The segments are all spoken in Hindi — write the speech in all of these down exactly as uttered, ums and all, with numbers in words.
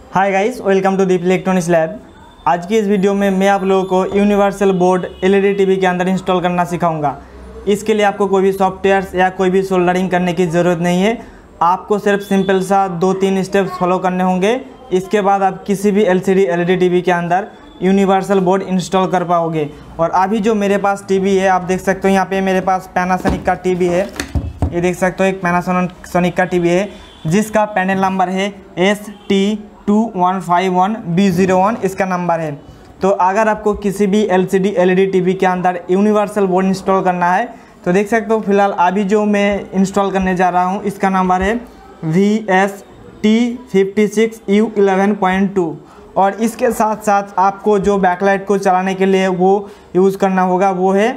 Hi guys, welcome to Deep electronics lab. आज की इस वीडियो में मैं आप लोगों को यूनिवर्सल बोर्ड एलईडी टीवी के अंदर इंस्टॉल करना सिखाऊंगा। इसके लिए आपको कोई भी सॉफ्टवेयर्स या कोई भी सोल्डरिंग करने की ज़रूरत नहीं है। आपको सिर्फ सिंपल सा दो तीन स्टेप्स फॉलो करने होंगे। इसके बाद आप किसी भी एलसीडी एलईडी टीवी के अंदर यूनिवर्सल बोर्ड इंस्टॉल कर पाओगे। और अभी जो मेरे पास टीवी है, आप देख सकते हो यहाँ पे मेरे पास पैनासोनिक का टीवी है। ये देख सकते हो एक पैनासोनिक का टीवी है जिसका पैनल नंबर है S T two one five one B zero one, इसका नंबर है। तो अगर आपको किसी भी एलसीडी एलईडी टीवी के अंदर यूनिवर्सल बोर्ड इंस्टॉल करना है तो देख सकते हो फिलहाल अभी जो मैं इंस्टॉल करने जा रहा हूँ इसका नंबर है V S T fifty six U eleven point two. और इसके साथ साथ आपको जो बैकलाइट को चलाने के लिए वो यूज़ करना होगा वो है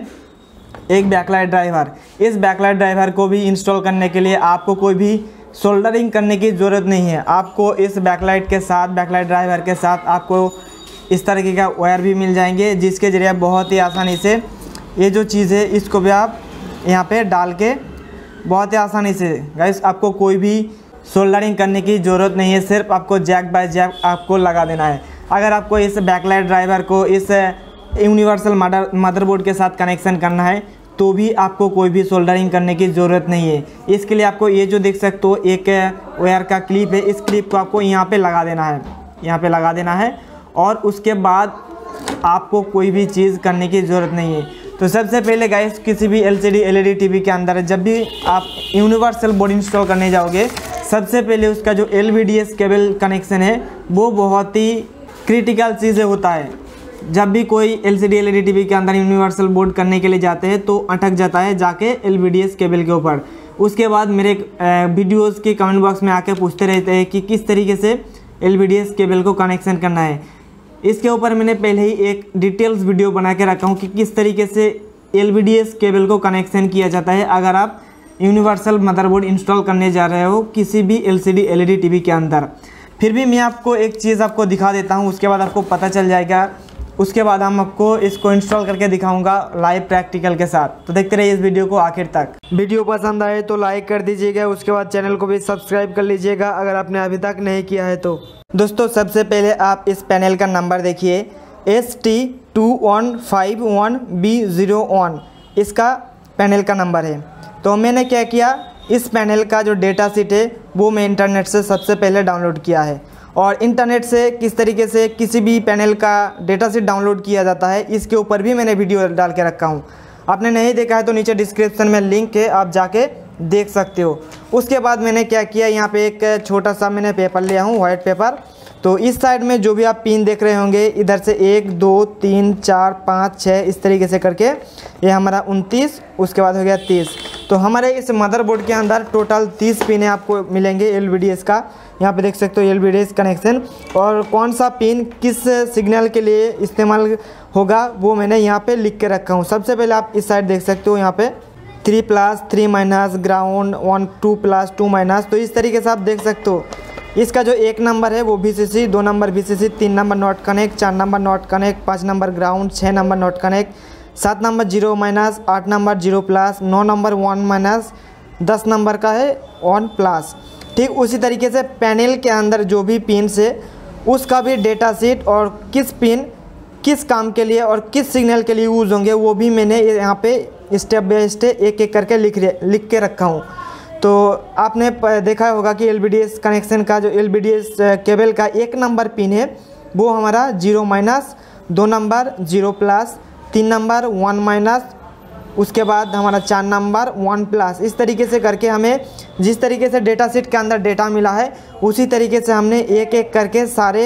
एक बैकलाइट ड्राइवर। इस बैकलाइट ड्राइवर को भी इंस्टॉल करने के लिए आपको कोई भी सोल्डरिंग करने की ज़रूरत नहीं है। आपको इस बैकलाइट के साथ बैकलाइट ड्राइवर के साथ आपको इस तरीके का वायर भी मिल जाएंगे जिसके ज़रिए बहुत ही आसानी से ये जो चीज़ है इसको भी आप यहाँ पे डाल के बहुत ही आसानी से गाइस आपको कोई भी सोल्डरिंग करने की ज़रूरत नहीं है। सिर्फ आपको जैक बाय जैक आपको लगा देना है। अगर आपको इस बैकलाइट ड्राइवर को इस यूनिवर्सल मदर मदरबोर्ड के साथ कनेक्शन करना है तो भी आपको कोई भी सोल्डरिंग करने की ज़रूरत नहीं है। इसके लिए आपको ये जो देख सकते हो एक वायर का क्लिप है, इस क्लिप को आपको यहाँ पे लगा देना है, यहाँ पे लगा देना है। और उसके बाद आपको कोई भी चीज़ करने की ज़रूरत नहीं है। तो सबसे पहले गाइस किसी भी एलसीडी एलईडी टीवी के अंदर जब भी आप यूनिवर्सल बोर्ड इंस्टॉल करने जाओगे सबसे पहले उसका जो एलवीडीएस केबल कनेक्शन है वो बहुत ही क्रिटिकल चीज़ होता है। जब भी कोई एलसीडी एलईडी टीवी के अंदर यूनिवर्सल बोर्ड करने के लिए जाते हैं तो अटक जाता है जाके एलवीडीएस केबल के ऊपर। उसके बाद मेरे वीडियोस के कमेंट बॉक्स में आके पूछते रहते हैं कि किस तरीके से एलवीडीएस केबल को कनेक्शन करना है। इसके ऊपर मैंने पहले ही एक डिटेल्स वीडियो बना के रखा हूँ कि किस तरीके से एलवीडीएस केबल को कनेक्शन किया जाता है अगर आप यूनिवर्सल मदरबोर्ड इंस्टॉल करने जा रहे हो किसी भी एलसीडी एलईडी टीवी के अंदर। फिर भी मैं आपको एक चीज़ आपको दिखा देता हूँ, उसके बाद आपको पता चल जाएगा। उसके बाद हम आपको इसको इंस्टॉल करके दिखाऊंगा लाइव प्रैक्टिकल के साथ। तो देखते रहिए इस वीडियो को आखिर तक। वीडियो पसंद आए तो लाइक कर दीजिएगा, उसके बाद चैनल को भी सब्सक्राइब कर लीजिएगा अगर आपने अभी तक नहीं किया है तो। दोस्तों सबसे पहले आप इस पैनल का नंबर देखिए S T two one five one B zero one, इसका पैनल का नंबर है। तो मैंने क्या किया, इस पैनल का जो डेटा शीट है वो मैं इंटरनेट से सबसे पहले डाउनलोड किया है। और इंटरनेट से किस तरीके से किसी भी पैनल का डेटा शीट डाउनलोड किया जाता है इसके ऊपर भी मैंने वीडियो डाल के रखा हूँ। आपने नहीं देखा है तो नीचे डिस्क्रिप्शन में लिंक है, आप जाके देख सकते हो। उसके बाद मैंने क्या किया, यहाँ पे एक छोटा सा मैंने पेपर लिया हूँ, वाइट पेपर। तो इस साइड में जो भी आप पिन देख रहे होंगे इधर से एक दो तीन चार पाँच छः इस तरीके से करके ये हमारा उनतीस, उसके बाद हो गया तीस। तो हमारे इस मदरबोर्ड के अंदर टोटल तीस पिन आपको मिलेंगे एलवीडीएस का। यहाँ पे देख सकते हो एलवीडीएस कनेक्शन, और कौन सा पिन किस सिग्नल के लिए इस्तेमाल होगा वो मैंने यहाँ पे लिख के रखा हूँ। सबसे पहले आप इस साइड देख सकते हो यहाँ पे three plus three minus ground one two plus two minus. तो इस तरीके से आप देख सकते हो इसका जो एक नंबर है वो वीसीसी, दो नंबर वीसीसी, तीन नंबर नॉट कनेक्ट, चार नंबर नॉट कनेक्ट, पाँच नंबर ग्राउंड, छः नंबर नॉट कनेक्ट, सात नंबर जीरो माइनस, आठ नंबर जीरो प्लस, नौ नंबर वन माइनस, दस नंबर का है वन प्लस। ठीक उसी तरीके से पैनल के अंदर जो भी पिन है उसका भी डेटा शीट और किस पिन किस काम के लिए और किस सिग्नल के लिए यूज़ होंगे वो भी मैंने यहाँ पे स्टेप बाय स्टेप एक एक करके लिख लिख के रखा हूँ। तो आपने देखा होगा कि एलवीडीएस कनेक्शन का जो एलवीडीएस केबल का एक नंबर पिन है वो हमारा जीरो माइनस, दो नंबर जीरो प्लस, तीन नंबर वन माइनस, उसके बाद हमारा चार नंबर वन प्लस। इस तरीके से करके हमें जिस तरीके से डेटा शीट के अंदर डेटा मिला है उसी तरीके से हमने एक एक करके सारे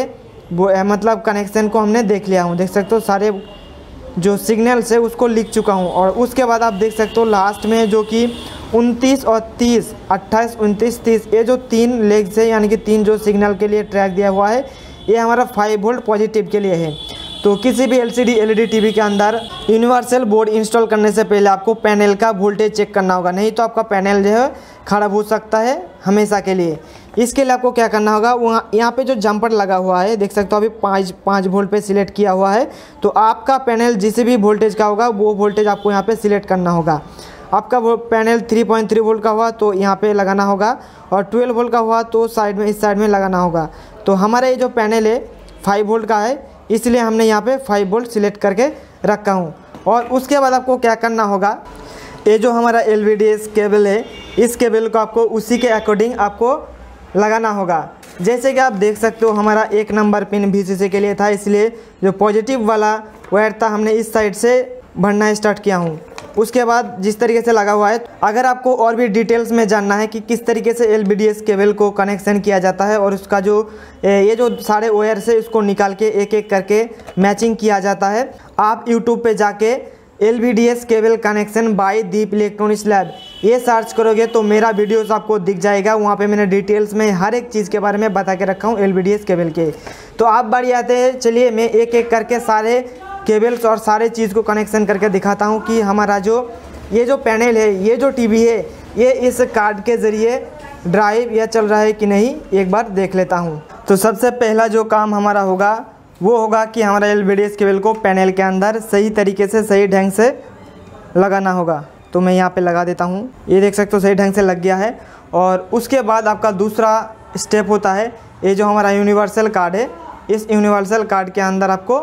मतलब कनेक्शन को हमने देख लिया हूँ। देख सकते हो सारे जो सिग्नल्स है उसको लिख चुका हूँ। और उसके बाद आप देख सकते हो लास्ट में जो कि उनतीस और तीस, अट्ठाईस उनतीस तीस, ये जो तीन लेग्स है यानी कि तीन जो सिग्नल के लिए ट्रैक दिया हुआ है ये हमारा फाइव वोल्ट पॉजिटिव के लिए है। तो किसी भी एलसीडी एलईडी टीवी के अंदर यूनिवर्सल बोर्ड इंस्टॉल करने से पहले आपको पैनल का वोल्टेज चेक करना होगा, नहीं तो आपका पैनल जो है खराब हो सकता है हमेशा के लिए। इसके लिए आपको क्या करना होगा, वहाँ यहाँ पे जो जंपर लगा हुआ है देख सकते हो अभी पाँच पाँच वोल्ट पे सिलेक्ट किया हुआ है। तो आपका पैनल जिस भी वोल्टेज का होगा वो वोल्टेज आपको यहाँ पे सिलेक्ट करना होगा। आपका वो panel three point three volt का हुआ तो यहाँ पे लगाना होगा, और ट्वेल्व वोल्ट का हुआ तो साइड में इस साइड में लगाना होगा। तो हमारा ये जो पैनल है फाइव वोल्ट का है, इसलिए हमने यहाँ पे फाइव वोल्ट सिलेक्ट करके रखा हूँ। और उसके बाद आपको क्या करना होगा, ये जो हमारा L V D S cable है, इस केबल को आपको उसी के अकॉर्डिंग आपको लगाना होगा। जैसे कि आप देख सकते हो हमारा एक number pin V C C के लिए था, इसलिए जो पॉजिटिव वाला वायर था हमने इस साइड से भरना स्टार्ट किया हूँ। उसके बाद जिस तरीके से लगा हुआ है, अगर आपको और भी डिटेल्स में जानना है कि किस तरीके से L V D S cable को कनेक्शन किया जाता है और उसका जो ये जो सारे वायर से उसको निकाल के एक एक करके मैचिंग किया जाता है, आप यूट्यूब पे जाके L V D S cable connection by Deep electronics lab ये सर्च करोगे तो मेरा वीडियोस आपको दिख जाएगा। वहाँ पे मैंने डिटेल्स में हर एक चीज़ के बारे में बता के रखा हूँ L V D S cable के। तो आप बारी आते हैं, चलिए मैं एक एक करके सारे केबल्स और सारे चीज़ को कनेक्शन करके दिखाता हूँ कि हमारा जो ये जो पैनल है, ये जो टीवी है, ये इस कार्ड के ज़रिए ड्राइव या चल रहा है कि नहीं, एक बार देख लेता हूँ। तो सबसे पहला जो काम हमारा होगा वो होगा कि हमारा L V D S cable को पैनल के अंदर सही तरीके से सही ढंग से लगाना होगा। तो मैं यहाँ पे लगा देता हूँ, ये देख सकते हो सही ढंग से लग गया है। और उसके बाद आपका दूसरा स्टेप होता है, ये जो हमारा यूनिवर्सल कार्ड है, इस यूनिवर्सल कार्ड के अंदर आपको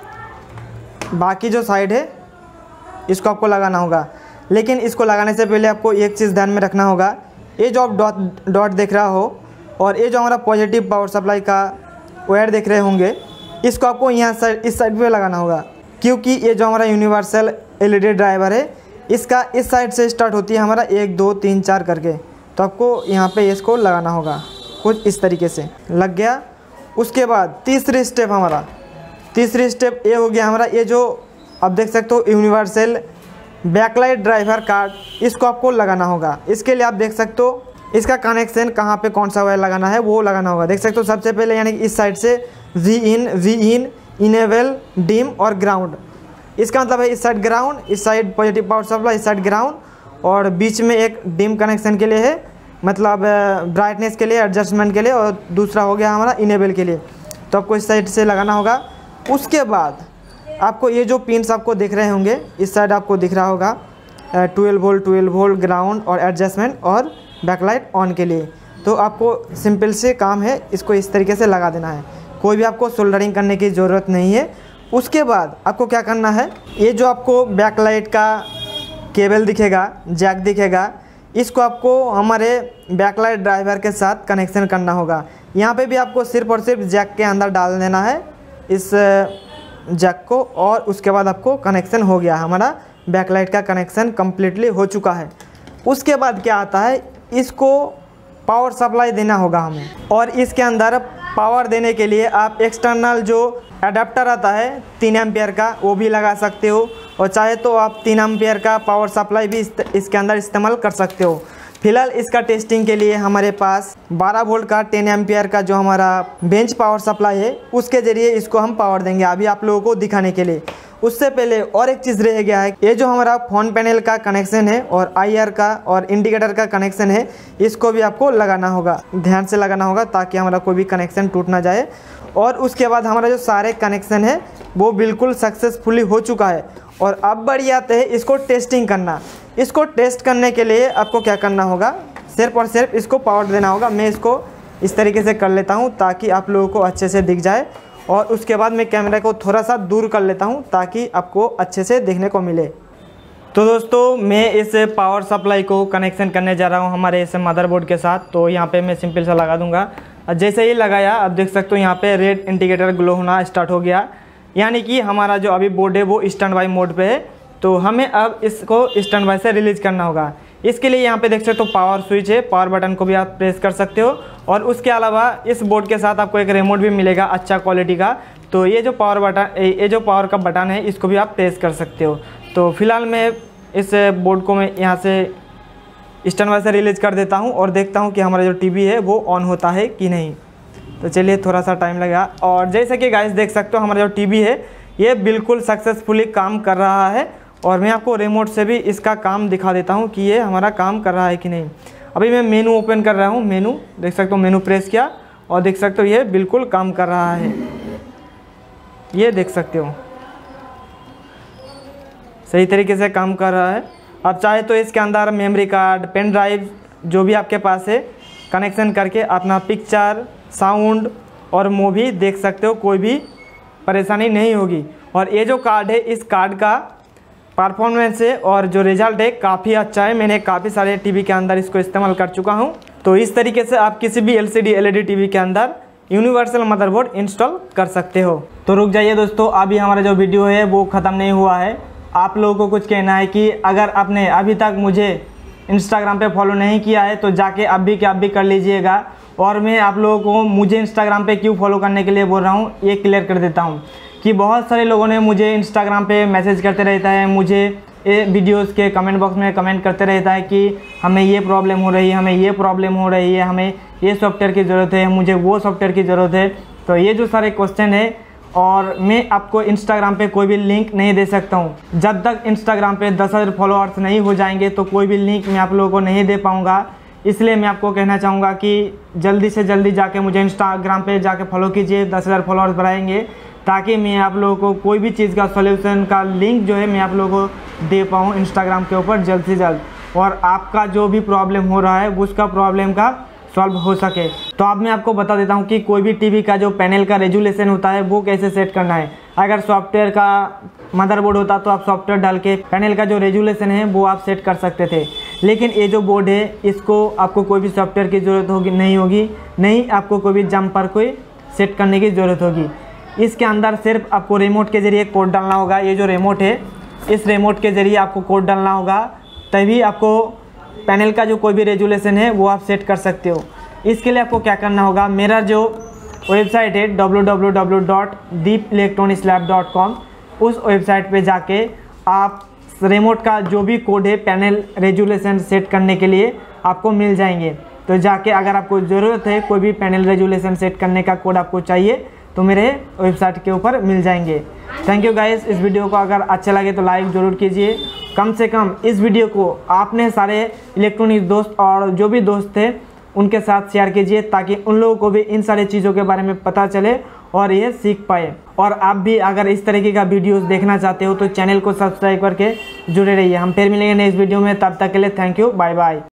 बाकी जो साइड है इसको आपको लगाना होगा। लेकिन इसको लगाने से पहले आपको एक चीज़ ध्यान में रखना होगा, ये जो आप डॉट डॉट देख रहा हो और ये जो हमारा पॉजिटिव पावर सप्लाई का वायर देख रहे होंगे, इसको आपको यहाँ साइड इस साइड पे लगाना होगा, क्योंकि ये जो हमारा universal L E D driver है, इसका इस साइड से स्टार्ट होती है हमारा एक दो तीन चार करके। तो आपको यहाँ पे इसको लगाना होगा कुछ इस तरीके से। लग गया। उसके बाद तीसरी स्टेप हमारा तीसरी स्टेप ये हो गया हमारा, ये जो आप देख सकते हो यूनिवर्सल बैकलाइट ड्राइवर कार्ड, इसको आपको लगाना होगा। इसके लिए आप देख सकते हो इसका कनेक्शन कहाँ पे कौन सा वायर लगाना है वो लगाना होगा। देख सकते हो सबसे पहले यानी कि इस साइड से V in V in enable dim और ग्राउंड, इसका मतलब है इस साइड ग्राउंड, इस साइड पॉजिटिव पावर सप्लाई, इस साइड ग्राउंड, और बीच में एक डिम कनेक्शन के लिए है, मतलब ब्राइटनेस के लिए, एडजस्टमेंट के लिए, और दूसरा हो गया हमारा इनेबल के लिए। तो आपको इस साइड से लगाना होगा। उसके बाद आपको ये जो पिन्स आपको दिख रहे होंगे, इस साइड आपको दिख रहा होगा twelve volt twelve volt ground और एडजस्टमेंट और बैकलाइट ऑन के लिए। तो आपको सिंपल से काम है, इसको इस तरीके से लगा देना है, कोई भी आपको सोल्डरिंग करने की ज़रूरत नहीं है। उसके बाद आपको क्या करना है, ये जो आपको बैकलाइट का केबल दिखेगा, जैक दिखेगा, इसको आपको हमारे बैकलाइट ड्राइवर के साथ कनेक्शन करना होगा। यहाँ पे भी आपको सिर्फ और सिर्फ जैक के अंदर डाल देना है इस जैक को, और उसके बाद आपको कनेक्शन हो गया, हमारा बैकलाइट का कनेक्शन कम्प्लीटली हो चुका है। उसके बाद क्या आता है, इसको पावर सप्लाई देना होगा हमें, और इसके अंदर पावर देने के लिए आप एक्सटर्नल जो एडाप्टर आता है तीन एम्पियर का वो भी लगा सकते हो, और चाहे तो आप तीन एम्पियर का पावर सप्लाई भी इसके अंदर इस्तेमाल कर सकते हो। फिलहाल इसका टेस्टिंग के लिए हमारे पास बारह वोल्ट का टेन एम्पियर का जो हमारा बेंच पावर सप्लाई है, उसके ज़रिए इसको हम पावर देंगे अभी आप लोगों को दिखाने के लिए। उससे पहले और एक चीज़ रह गया है, ये जो हमारा फोन पैनल का कनेक्शन है और आई आर का और इंडिकेटर का कनेक्शन है, इसको भी आपको लगाना होगा, ध्यान से लगाना होगा ताकि हमारा कोई भी कनेक्शन टूट ना जाए। और उसके बाद हमारा जो सारे कनेक्शन है वो बिल्कुल सक्सेसफुली हो चुका है। और अब बढ़ी आते हैं इसको टेस्टिंग करना। इसको टेस्ट करने के लिए आपको क्या करना होगा, सिर्फ और सिर्फ इसको पावर देना होगा। मैं इसको इस तरीके से कर लेता हूँ ताकि आप लोगों को अच्छे से दिख जाए, और उसके बाद मैं कैमरा को थोड़ा सा दूर कर लेता हूँ ताकि आपको अच्छे से देखने को मिले। तो दोस्तों मैं इस पावर सप्लाई को कनेक्शन करने जा रहा हूँ हमारे इस मदरबोर्ड के साथ। तो यहाँ पे मैं सिंपल सा लगा दूँगा। जैसे ही लगाया आप देख सकते हो यहाँ पे रेड इंडिकेटर ग्लो होना स्टार्ट हो गया, यानी कि हमारा जो अभी बोर्ड है वो स्टैंड बाई मोड पे है। तो हमें अब इसको स्टैंड बाई से रिलीज़ करना होगा। इसके लिए यहाँ पे देख सकते हो पावर स्विच है, पावर बटन को भी आप प्रेस कर सकते हो, और उसके अलावा इस बोर्ड के साथ आपको एक रिमोट भी मिलेगा अच्छा क्वालिटी का। तो ये जो पावर बटन ये जो पावर का बटन है इसको भी आप प्रेस कर सकते हो। तो फिलहाल मैं इस बोर्ड को मैं यहाँ से स्टैंड बाई से रिलीज़ कर देता हूँ और देखता हूँ कि हमारा जो टीवी है वो ऑन होता है कि नहीं। तो चलिए थोड़ा सा टाइम लगा, और जैसे कि गाइस देख सकते हो हमारा जो टीवी है ये बिल्कुल सक्सेसफुली काम कर रहा है। और मैं आपको रिमोट से भी इसका काम दिखा देता हूँ कि ये हमारा काम कर रहा है कि नहीं। अभी मैं मेनू ओपन कर रहा हूँ, मेनू देख सकते हो, मेनू प्रेस किया और देख सकते हो ये बिल्कुल काम कर रहा है, ये देख सकते हो सही तरीके से काम कर रहा है। आप चाहे तो इसके अंदर मेमोरी कार्ड, पेन ड्राइव जो भी आपके पास है कनेक्शन करके अपना पिक्चर, साउंड और मूवी देख सकते हो, कोई भी परेशानी नहीं होगी। और ये जो कार्ड है, इस कार्ड का परफॉर्मेंस है और जो रिज़ल्ट है काफ़ी अच्छा है। मैंने काफ़ी सारे टीवी के अंदर इसको इस्तेमाल कर चुका हूँ। तो इस तरीके से आप किसी भी एलसीडी एलईडी टीवी के अंदर यूनिवर्सल मदरबोर्ड इंस्टॉल कर सकते हो। तो रुक जाइए दोस्तों, अभी हमारा जो वीडियो है वो ख़त्म नहीं हुआ है। आप लोगों को कुछ कहना है कि अगर आपने अभी तक मुझे इंस्टाग्राम पे फॉलो नहीं किया है तो जाके अब भी क्या अब भी कर लीजिएगा। और मैं आप लोगों को मुझे इंस्टाग्राम पे क्यों फॉलो करने के लिए बोल रहा हूँ ये क्लियर कर देता हूँ कि बहुत सारे लोगों ने मुझे इंस्टाग्राम पे मैसेज करते रहता है, मुझे ये वीडियोस के कमेंट बॉक्स में कमेंट करते रहता है कि हमें ये प्रॉब्लम हो रही है, हमें ये प्रॉब्लम हो रही है, हमें ये सॉफ्टवेयर की ज़रूरत है, मुझे वो सॉफ्टवेयर की ज़रूरत है। तो ये जो सारे क्वेश्चन है, और मैं आपको इंस्टाग्राम पे कोई भी लिंक नहीं दे सकता हूँ। जब तक इंस्टाग्राम पे दस हज़ार फॉलोअर्स नहीं हो जाएंगे तो कोई भी लिंक मैं आप लोगों को नहीं दे पाऊँगा। इसलिए मैं आपको कहना चाहूँगा कि जल्दी से जल्दी जाके मुझे इंस्टाग्राम पे जाके फॉलो कीजिए, दस हज़ार फॉलोअर्स बढ़ाएंगे, ताकि मैं आप लोगों को कोई भी चीज़ का सॉल्यूशन का लिंक जो है मैं आप लोगों को दे पाऊँ इंस्टाग्राम के ऊपर जल्द से जल्द, और आपका जो भी प्रॉब्लम हो रहा है उसका प्रॉब्लम का सॉल्व हो सके। तो अब मैं आपको बता देता हूँ कि कोई भी टीवी का जो पैनल का रेजुलेशन होता है वो कैसे सेट करना है। अगर सॉफ्टवेयर का मदरबोर्ड होता तो आप सॉफ्टवेयर डाल के पैनल का जो रेजुलेशन है वो आप सेट कर सकते थे, लेकिन ये जो बोर्ड है इसको आपको कोई भी सॉफ्टवेयर की ज़रूरत होगी नहीं होगी, नहीं आपको कोई भी जम्पर कोई सेट करने की ज़रूरत होगी। इसके अंदर सिर्फ आपको रिमोट के ज़रिए कोड डालना होगा। ये जो रिमोट है, इस रिमोट के ज़रिए आपको कोड डालना होगा, तभी आपको पैनल का जो कोई भी रेजुलेशन है वो आप सेट कर सकते हो। इसके लिए आपको क्या करना होगा, मेरा जो वेबसाइट है W W W dot Deep electronics lab dot com, उस वेबसाइट पे जाके आप रिमोट का जो भी कोड है पैनल रेजुलेशन सेट करने के लिए आपको मिल जाएंगे। तो जाके अगर आपको ज़रूरत है कोई भी पैनल रेजुलेशन सेट करने का कोड आपको चाहिए तो मेरे वेबसाइट के ऊपर मिल जाएंगे। Thank you guys. इस वीडियो को अगर अच्छा लगे तो लाइक ज़रूर कीजिए। कम से कम इस वीडियो को आपने सारे इलेक्ट्रॉनिक दोस्त और जो भी दोस्त थे उनके साथ शेयर कीजिए, ताकि उन लोगों को भी इन सारी चीज़ों के बारे में पता चले और ये सीख पाए। और आप भी अगर इस तरीके का वीडियोस देखना चाहते हो तो चैनल को सब्सक्राइब करके जुड़े रहिए। हम फिर मिलेंगे नेक्स्ट वीडियो में, तब तक के लिए थैंक यू, बाय बाय।